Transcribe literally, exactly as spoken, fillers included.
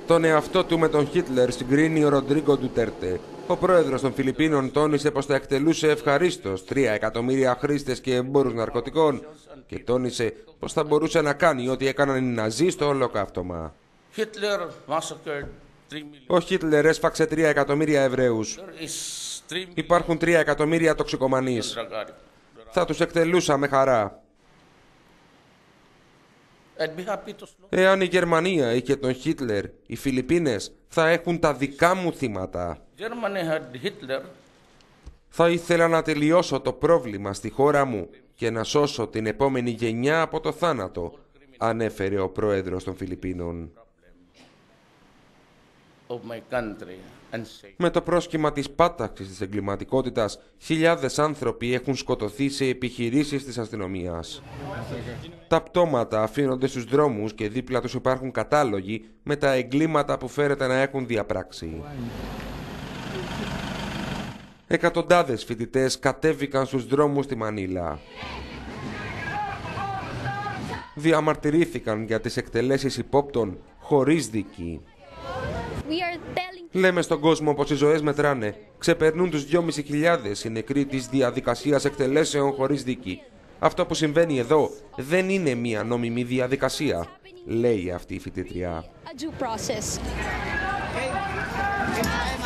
Τον εαυτό του με τον Χίτλερ συγκρίνει ο Ροντρίγκο Ντουτέρτε. Ο πρόεδρος των Φιλιππίνων τόνισε πως θα εκτελούσε ευχαρίστως τρία εκατομμύρια χρήστες και εμπόρους ναρκωτικών και τόνισε πως θα μπορούσε να κάνει ό,τι έκαναν οι Ναζί στο Ολοκαύτωμα. Ο Χίτλερ έσφαξε τρία εκατομμύρια Εβραίους. Υπάρχουν τρία εκατομμύρια τοξικομανείς. Θα τους εκτελούσα με χαρά. Εάν η Γερμανία είχε τον Χίτλερ, οι Φιλιππίνες θα έχουν τα δικά μου θύματα. Θα ήθελα να τελειώσω το πρόβλημα στη χώρα μου και να σώσω την επόμενη γενιά από το θάνατο, ανέφερε ο πρόεδρος των Φιλιππίνων. Με το πρόσχημα της πάταξης της εγκληματικότητας, χιλιάδες άνθρωποι έχουν σκοτωθεί σε επιχειρήσεις της αστυνομίας. Τα πτώματα αφήνονται στους δρόμους και δίπλα τους υπάρχουν κατάλογοι με τα εγκλήματα που φέρεται να έχουν διαπράξει. Εκατοντάδες φοιτητές κατέβηκαν στους δρόμους στη Μανίλα. Διαμαρτυρήθηκαν για τις εκτελέσεις υπόπτων χωρίς δίκη. Λέμε στον κόσμο πως οι ζωές μετράνε. Ξεπερνούν τους δυόμισι χιλιάδες οι νεκροί της διαδικασίας εκτελέσεων χωρίς δίκη. Αυτό που συμβαίνει εδώ δεν είναι μια νόμιμη διαδικασία, λέει αυτή η φοιτήτρια.